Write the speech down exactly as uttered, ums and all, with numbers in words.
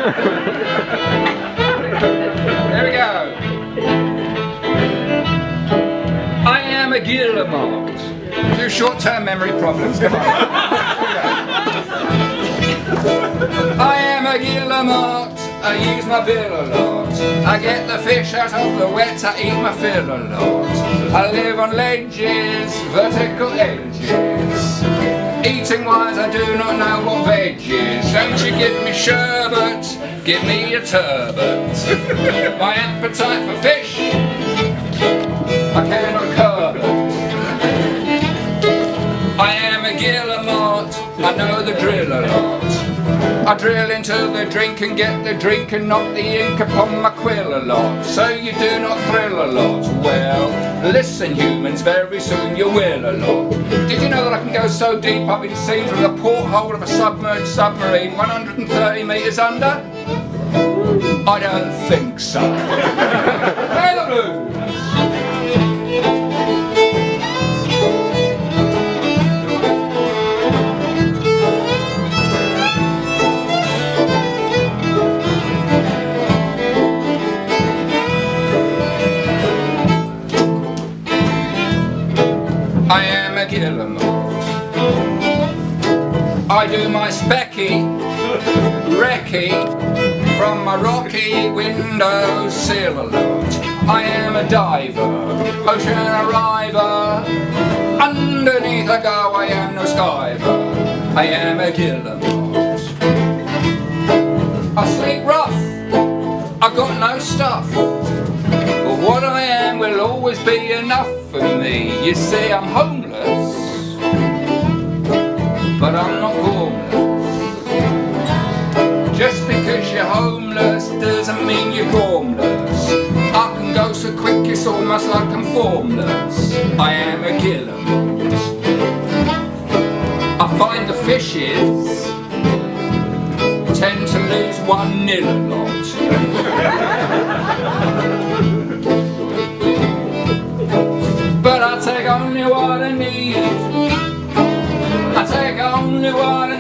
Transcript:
There we go. I am a Guillemot. Do short-term memory problems, come on. I am a Guillemot. I use my bill a lot. I get the fish out of the wet, I eat my fill a lot. I live on ledges, vertical edges. Eating wise I do not know what veg is. Don't you give me sherbet, give me a turbot. My appetite for fish, I cannot curb it. I am a Guillemot, I know the drill a lot. I drill into the drink and get the drink and knock the ink upon my quill a lot. So you do not thrill a lot. Well, listen humans, very soon you will a lot. Did you know that I can go so deep I've been seen through the porthole of a submerged submarine one hundred thirty metres under? I don't think so. Play the blues! I am a Guillemot. I do my specky, recce, from my rocky window sill a lot. I am a diver, ocean arriver. Underneath I go, I am no skiver. I am a Guillemot. I sleep rough, I've got no stuff. But what I am will always be enough for me. You see, I'm homeless, but I'm not gormless. Just because you're homeless doesn't mean you're gormless. I can go so quick it's almost like I'm formless. I am a Guillemot. I find the fishes tend to lose one nil a lot. But I take only what I need. I take only what I